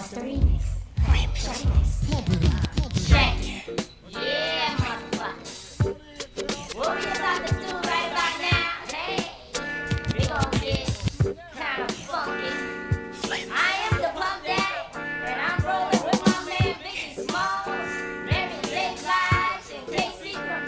What's the remix? Check it. Yeah, motherfucker. What we about to do right about now? Hey, we gon' get kinda funky. I am the Pump Daddy, and I'm rolling with my man Blige Smalls, Mary Blige, and Casey from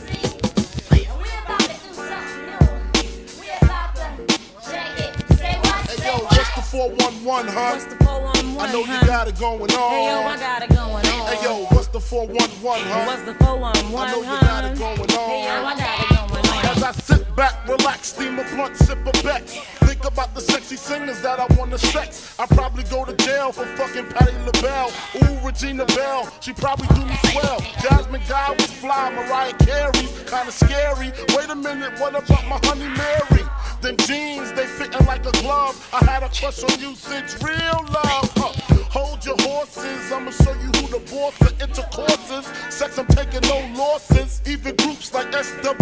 Jodeci. And we about to do something new. We about to check it. Say what? Hey say yo, what? what's the 411, huh? What's the 411, I know you huh? got it going on. Hey yo, I got it going on. Hey yo, what's the 411, huh? What's the 411, I know you huh? got it going on. Hey yo, I got it going on. As I sit back, relax, steam a blunt, sip a Beck. Think about the sexy singers that I wanna sex. I probably go to jail for fucking Patti LaBelle. Ooh, Regina Belle, she probably do me swell. Jasmine Guy was fly, Mariah Carey's kinda scary. Wait a minute, what about my honey Mary? Them jeans, they fitting like a glove. I had a crush on you since real love. Hold your horses, I'ma show you who the boss of intercourses. Sex, I'm taking no losses. Even groups like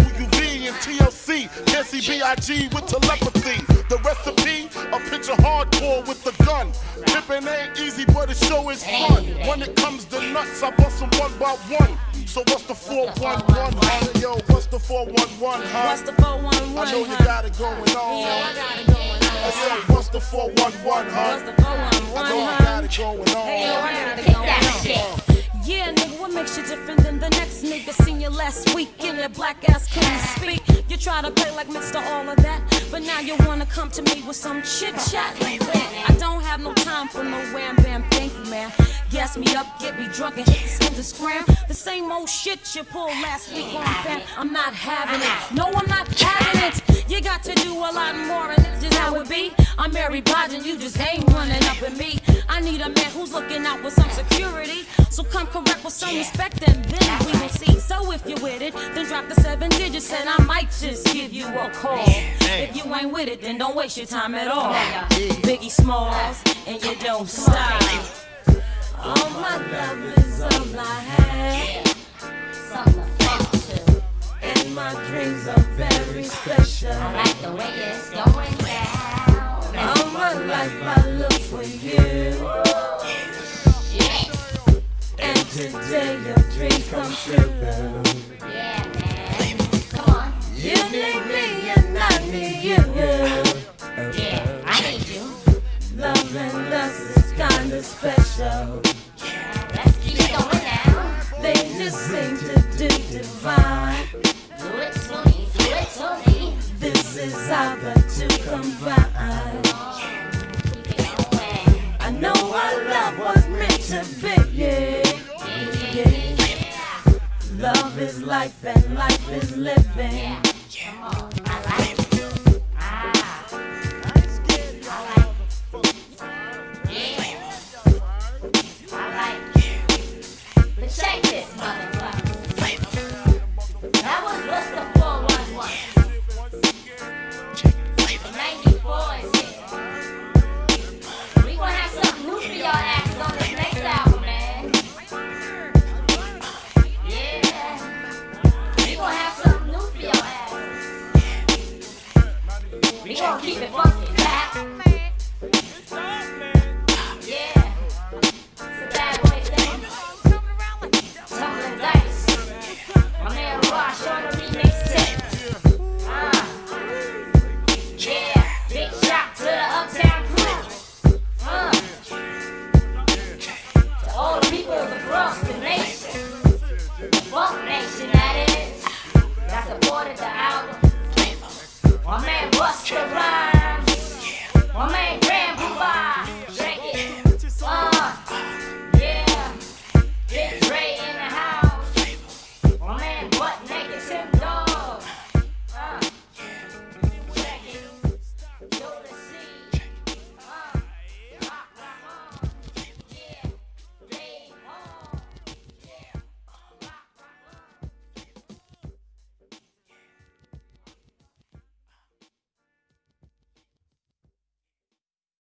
SWV and TLC can't see Blige with telepathy. The recipe, a picture hardcore with the gun. Pippin' ain't easy, but it sure is fun. When it comes to nuts, I bust them one by one. So what's the 411, huh? Yo, what's the 411, huh? What's the 411, I know you huh? got it going on. Hey yo, I got it going on. I said, what's the 411, huh? What's the 411, I know you huh? got it going on. Hey yo, I got it Kick going that on. shit. Yeah, nigga, what makes you different than the next nigga seen you last week and that black ass couldn't speak? You try to play like Mr. All of that, but now you wanna come to me with some chit chat. I don't have no time for no wham bam, thank you, man. Gas me up, get me drunk, and hit the skins and scram. The same old shit you pulled last week on fam. I'm not having it. No, I'm not having it. You got to do a lot more, and it's just how it be. I'm Mary Blige, and you just ain't running up at me. I need a man who's looking out with some security. So come correct with some respect, and then we will see. So if you're with it, then drop the 7 digits, and I might just give you a call. If you ain't with it, then don't waste your time at all. Biggie Smalls, and you don't stop. All my love is all I have, Something to fuck to. and my dreams are very special. I like the way it's going down. All my life I look for you, and today your dreams come true. Yeah, man. Come on. You need me and I need you. Yeah, I need you. Love and us is kinda special. Let's keep it going now. They just seem to do divine. Do it to me, do it to me. This is how the two combine. Keep it going. I know our love was meant to be, yeah. Love is life and life is living. Come on. I like it. Ah. I like it. Yeah. I like it. But check this, motherfucker. That was what's the 411. 94 is here. We gonna have something new for y'all asses on this next album, man. Yeah. We gonna have something new for y'all asses. We gonna keep it